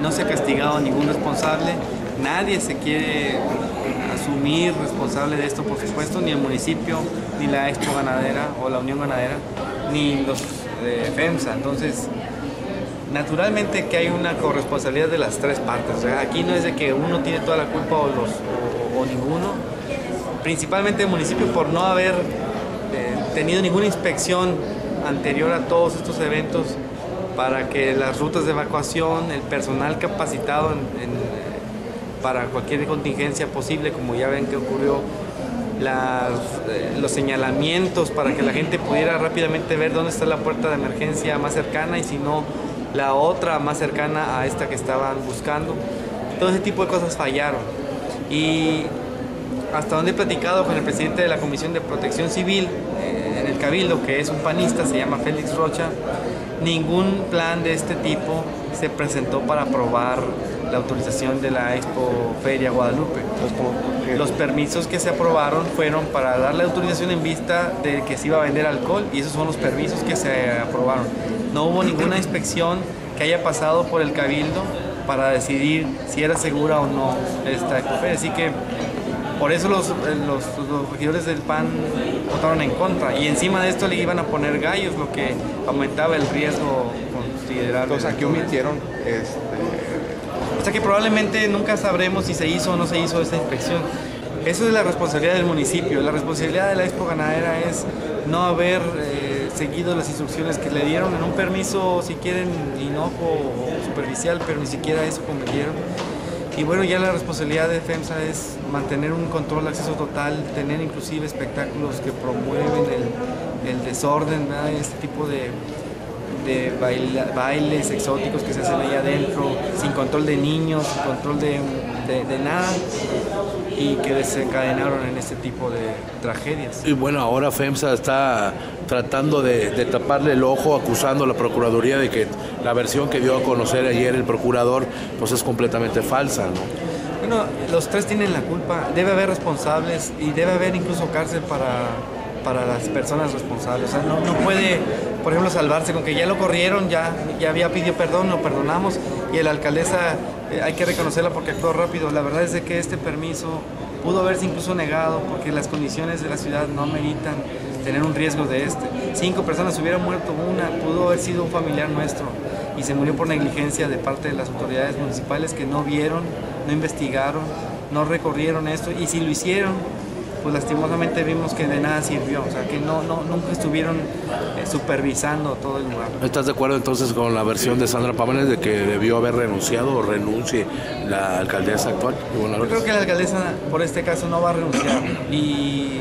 no se ha castigado a ningún responsable, nadie se quiere asumir responsable de esto, por supuesto, ni el municipio, ni la Expo Ganadera o la Unión Ganadera, ni los de FEMSA. Entonces, naturalmente que hay una corresponsabilidad de las tres partes. O sea, aquí no es de que uno tiene toda la culpa o ninguno, principalmente el municipio por no haber tenido ninguna inspección anterior a todos estos eventos para que las rutas de evacuación, el personal capacitado para cualquier contingencia posible, como ya ven que ocurrió, los señalamientos para que la gente pudiera rápidamente ver dónde está la puerta de emergencia más cercana y si no, la otra más cercana a esta que estaban buscando. Todo ese tipo de cosas fallaron. Y hasta donde he platicado con el presidente de la Comisión de Protección Civil en el Cabildo, que es un panista, se llama Félix Rocha, ningún plan de este tipo se presentó para aprobar la autorización de la Expo Feria Guadalupe. Los permisos que se aprobaron fueron para darle autorización en vista de que se iba a vender alcohol, y esos son los permisos que se aprobaron. No hubo ninguna inspección que haya pasado por el Cabildo para decidir si era segura o no esta Expo Feria. Así que por eso los regidores del PAN votaron en contra, y encima de esto le iban a poner gallos, lo que aumentaba el riesgo considerable. Entonces, ¿a qué omitieron? O sea que probablemente nunca sabremos si se hizo o no se hizo esta inspección. Eso es la responsabilidad del municipio. La responsabilidad de la Expo Ganadera es no haber seguido las instrucciones que le dieron en un permiso, si quieren, inocuo o superficial, pero ni siquiera eso cometieron. Y bueno, ya la responsabilidad de FEMSA es mantener un control de acceso total, tener inclusive espectáculos que promueven el desorden, ¿verdad? Este tipo de bailes exóticos que se hacen ahí adentro, sin control de niños, sin control de nada, y que desencadenaron en este tipo de tragedias. Y bueno, ahora FEMSA está tratando de taparle el ojo, acusando a la Procuraduría de que la versión que dio a conocer ayer el procurador pues es completamente falsa, ¿no? Bueno, los tres tienen la culpa, debe haber responsables y debe haber incluso cárcel para las personas responsables. O sea, no puede, por ejemplo, salvarse con que ya lo corrieron, ya había pedido perdón, lo perdonamos, y la alcaldesa hay que reconocerla porque actuó rápido. La verdad es de que este permiso pudo haberse incluso negado porque las condiciones de la ciudad no ameritan tener un riesgo de este. 5 personas hubieran muerto, una pudo haber sido un familiar nuestro, y se murió por negligencia de parte de las autoridades municipales que no vieron, no investigaron, no recorrieron esto, y si lo hicieron, pues lastimosamente vimos que de nada sirvió. O sea, que nunca estuvieron supervisando todo el lugar. ¿Estás de acuerdo entonces con la versión de Sandra Pámenes de que debió haber renunciado o renuncie la alcaldesa actual? Yo creo que la alcaldesa por este caso no va a renunciar, y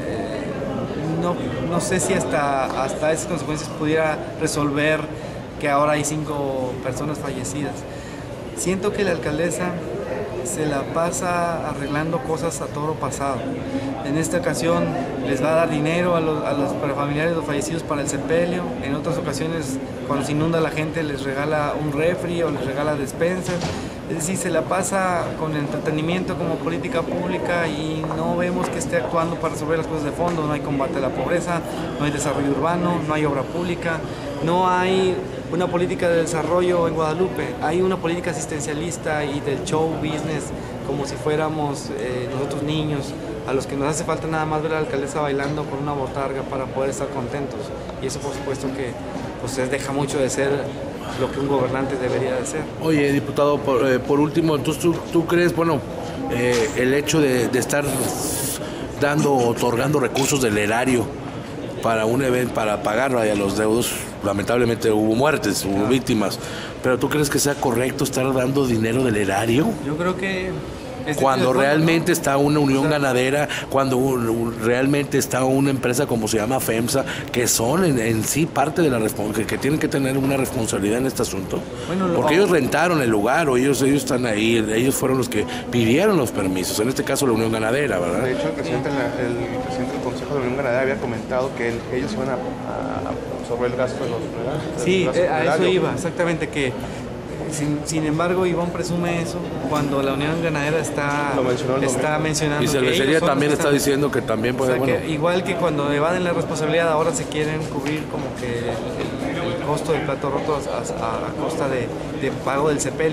no sé si hasta esas consecuencias pudiera resolver que ahora hay 5 personas fallecidas. Siento que la alcaldesa se la pasa arreglando cosas a toro pasado. En esta ocasión les va a dar dinero a los familiares de los fallecidos para el sepelio. En otras ocasiones, cuando se inunda la gente, les regala un refri o les regala despensas. Es decir, se la pasa con entretenimiento como política pública, y no vemos que esté actuando para resolver las cosas de fondo. No hay combate a la pobreza, no hay desarrollo urbano, no hay obra pública, no hay una política de desarrollo en Guadalupe. Hay una política asistencialista y del show business, como si fuéramos nosotros niños, a los que nos hace falta nada más ver a la alcaldesa bailando con una botarga para poder estar contentos. Y eso por supuesto que pues, deja mucho de ser lo que un gobernante debería de ser. Oye, diputado, por último, entonces ¿tú crees, bueno, el hecho de estar otorgando recursos del erario para un evento, para pagar a los deudos, lamentablemente hubo muertes, hubo víctimas, pero ¿tú crees que sea correcto estar dando dinero del erario? Yo creo que cuando realmente está una unión ganadera, cuando realmente está una empresa como se llama FEMSA, que son en sí parte de la responsabilidad, que tienen que tener una responsabilidad en este asunto, porque ellos rentaron el lugar, o ellos están ahí, ellos fueron los que pidieron los permisos, en este caso la unión ganadera, ¿verdad? De hecho, el presidente del Consejo de la Unión Ganadera había comentado que ellos iban a absorber el gasto de los... Sí, a eso iba, exactamente, que sin embargo, Ivonne presume eso cuando la Unión Ganadera está mencionando. Y Cervecería también está diciendo que también puede... O sea, que igual que cuando evaden la responsabilidad, ahora se quieren cubrir como que el costo del plato roto a costa de pago del sepelio.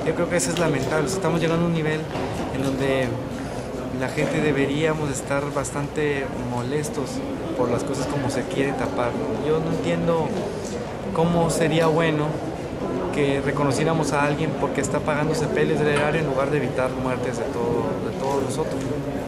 Yo creo que eso es lamentable. Estamos llegando a un nivel en donde la gente deberíamos estar bastante molestos por las cosas como se quiere tapar. Yo no entiendo cómo sería bueno que reconociéramos a alguien porque está pagando sepelios del erario en lugar de evitar muertes de todos nosotros.